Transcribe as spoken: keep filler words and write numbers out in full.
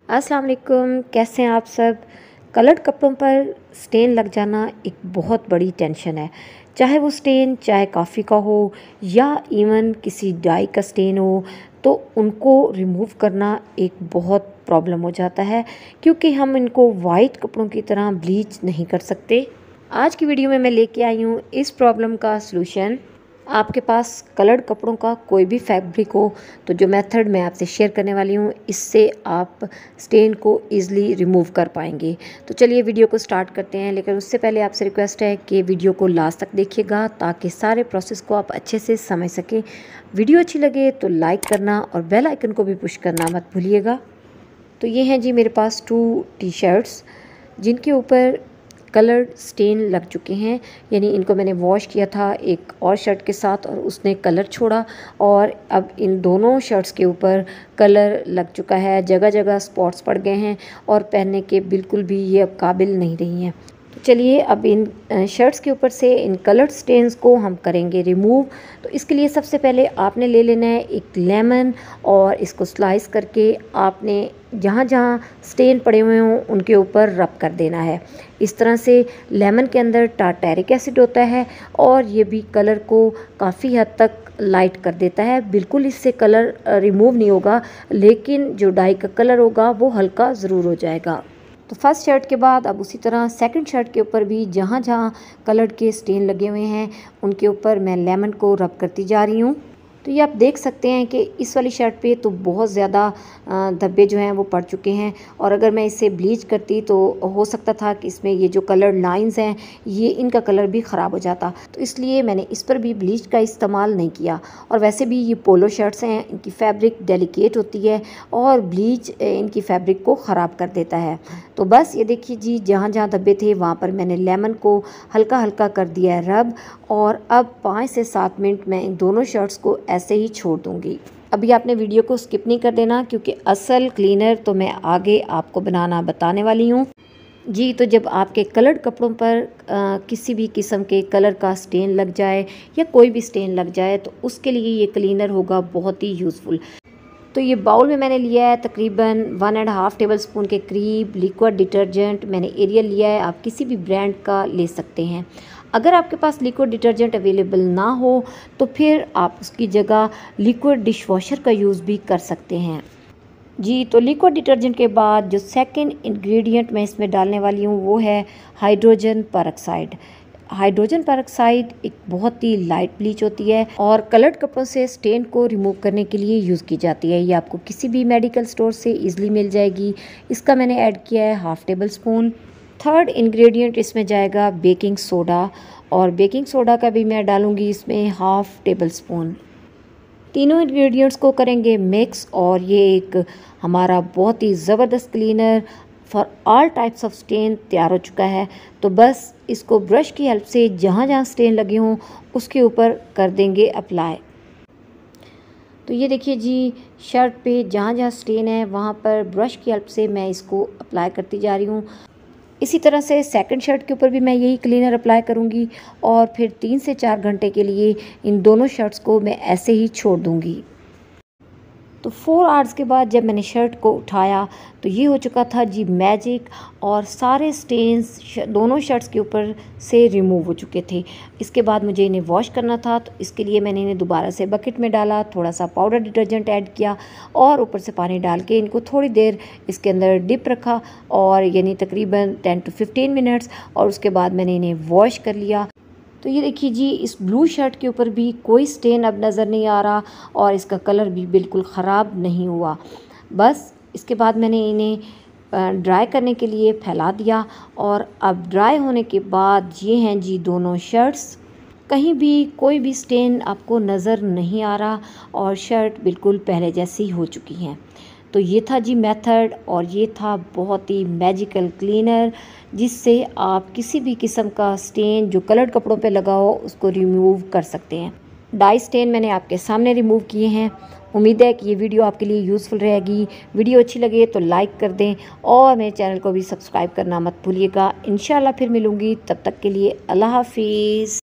अस्सलाम वालेकुम, कैसे हैं आप सब। कलर्ड कपड़ों पर स्टेन लग जाना एक बहुत बड़ी टेंशन है। चाहे वो स्टेन चाहे कॉफ़ी का हो या इवन किसी डाई का स्टेन हो, तो उनको रिमूव करना एक बहुत प्रॉब्लम हो जाता है, क्योंकि हम इनको वाइट कपड़ों की तरह ब्लीच नहीं कर सकते। आज की वीडियो में मैं लेके आई हूँ इस प्रॉब्लम का सलूशन। आपके पास कलर्ड कपड़ों का कोई भी फैब्रिक हो तो जो मेथड मैं आपसे शेयर करने वाली हूँ, इससे आप स्टेन को ईज़िली रिमूव कर पाएंगे। तो चलिए वीडियो को स्टार्ट करते हैं, लेकिन उससे पहले आपसे रिक्वेस्ट है कि वीडियो को लास्ट तक देखिएगा ताकि सारे प्रोसेस को आप अच्छे से समझ सकें। वीडियो अच्छी लगे तो लाइक करना और बेल आइकन को भी पुश करना मत भूलिएगा। तो ये हैं जी मेरे पास टू टी शर्ट्स जिनके ऊपर कलर स्टेन लग चुके हैं, यानी इनको मैंने वॉश किया था एक और शर्ट के साथ और उसने कलर छोड़ा, और अब इन दोनों शर्ट्स के ऊपर कलर लग चुका है। जगह जगह स्पॉट्स पड़ गए हैं और पहनने के बिल्कुल भी ये अब काबिल नहीं रही हैं। तो चलिए अब इन शर्ट्स के ऊपर से इन कलर्ड स्टेन्स को हम करेंगे रिमूव। तो इसके लिए सबसे पहले आपने ले लेना है एक लेमन, और इसको स्लाइस करके आपने जहाँ जहाँ स्टेन पड़े हुए हों उनके ऊपर रब कर देना है। इस तरह से लेमन के अंदर टार्टेरिक एसिड होता है और ये भी कलर को काफ़ी हद तक लाइट कर देता है। बिल्कुल इससे कलर रिमूव नहीं होगा, लेकिन जो डाई का कलर होगा वो हल्का ज़रूर हो जाएगा। तो फर्स्ट शर्ट के बाद अब उसी तरह सेकंड शर्ट के ऊपर भी जहाँ जहाँ कलर के स्टेन लगे हुए हैं उनके ऊपर मैं लेमन को रब करती जा रही हूँ। तो ये आप देख सकते हैं कि इस वाली शर्ट पे तो बहुत ज़्यादा धब्बे जो हैं वो पड़ चुके हैं, और अगर मैं इसे ब्लीच करती तो हो सकता था कि इसमें ये जो कलर लाइंस हैं ये इनका कलर भी ख़राब हो जाता। तो इसलिए मैंने इस पर भी ब्लीच का इस्तेमाल नहीं किया। और वैसे भी ये पोलो शर्ट्स हैं, इनकी फैब्रिक डेलिकेट होती है और ब्लीच इनकी फैब्रिक को ख़राब कर देता है। तो बस ये देखिए जी, जहाँ जहाँ धब्बे थे वहाँ पर मैंने लेमन को हल्का हल्का कर दिया है रब, और अब पाँच से सात मिनट मैं इन दोनों शर्ट्स को ऐसे ही छोड़ दूँगी। अभी आपने वीडियो को स्किप नहीं कर देना, क्योंकि असल क्लीनर तो मैं आगे आपको बनाना बताने वाली हूँ जी। तो जब आपके कलर्ड कपड़ों पर आ, किसी भी किस्म के कलर का स्टेन लग जाए या कोई भी स्टेन लग जाए, तो उसके लिए ये क्लीनर होगा बहुत ही यूज़फुल। तो ये बाउल में मैंने लिया है तकरीबन one and half tablespoon के करीब लिक्विड डिटर्जेंट। मैंने एरियल लिया है, आप किसी भी ब्रांड का ले सकते हैं। अगर आपके पास लिक्विड डिटर्जेंट अवेलेबल ना हो तो फिर आप उसकी जगह लिक्विड डिश वॉशर का यूज़ भी कर सकते हैं जी। तो लिक्विड डिटर्जेंट के बाद जो सेकंड इंग्रेडिएंट मैं इसमें डालने वाली हूँ वो है हाइड्रोजन परऑक्साइड। हाइड्रोजन परऑक्साइड एक बहुत ही लाइट ब्लीच होती है और कलर्ड कपड़ों से स्टेन को रिमूव करने के लिए यूज़ की जाती है। ये आपको किसी भी मेडिकल स्टोर से इजीली मिल जाएगी। इसका मैंने ऐड किया है half tablespoon. Third ingredient इसमें जाएगा बेकिंग सोडा, और बेकिंग सोडा का भी मैं डालूँगी इसमें हाफ़ टेबल स्पून। तीनों इंग्रेडिएंट्स को करेंगे मिक्स, और ये एक हमारा बहुत ही ज़बरदस्त cleaner for all types of stain तैयार हो चुका है। तो बस इसको ब्रश की हेल्प से जहाँ जहाँ स्टेन लगे हों उसके ऊपर कर देंगे अप्लाई। तो ये देखिए जी, शर्ट पे जहाँ जहाँ स्टेन है वहाँ पर ब्रश की हेल्प से मैं इसको अप्लाई करती जा रही हूँ। इसी तरह से सेकंड शर्ट के ऊपर भी मैं यही क्लीनर अप्लाई करूँगी, और फिर तीन से चार घंटे के लिए इन दोनों शर्ट्स को मैं ऐसे ही छोड़ दूँगी। तो फोर आवर्स के बाद जब मैंने शर्ट को उठाया तो ये हो चुका था जी मैजिक, और सारे स्टेन्स दोनों शर्ट्स के ऊपर से रिमूव हो चुके थे। इसके बाद मुझे इन्हें वॉश करना था, तो इसके लिए मैंने इन्हें दोबारा से बकेट में डाला, थोड़ा सा पाउडर डिटर्जेंट ऐड किया और ऊपर से पानी डाल के इनको थोड़ी देर इसके अंदर डिप रखा, और यानी तकरीबन टेन टू फिफ्टीन मिनट्स, और उसके बाद मैंने इन्हें वॉश कर लिया। तो ये देखिए जी, इस ब्लू शर्ट के ऊपर भी कोई स्टेन अब नज़र नहीं आ रहा और इसका कलर भी बिल्कुल ख़राब नहीं हुआ। बस इसके बाद मैंने इन्हें ड्राई करने के लिए फैला दिया, और अब ड्राई होने के बाद ये हैं जी दोनों शर्ट्स। कहीं भी कोई भी स्टेन आपको नज़र नहीं आ रहा और शर्ट बिल्कुल पहले जैसी हो चुकी हैं। तो ये था जी मेथड, और ये था बहुत ही मैजिकल क्लीनर जिससे आप किसी भी किस्म का स्टेन जो कलर्ड कपड़ों पे लगा हो उसको रिमूव कर सकते हैं। डाई स्टेन मैंने आपके सामने रिमूव किए हैं। उम्मीद है कि ये वीडियो आपके लिए यूज़फुल रहेगी। वीडियो अच्छी लगे तो लाइक कर दें और मेरे चैनल को भी सब्सक्राइब करना मत भूलिएगा। इंशाल्लाह फिर मिलूँगी, तब तक के लिए अल्लाह हाफिज़।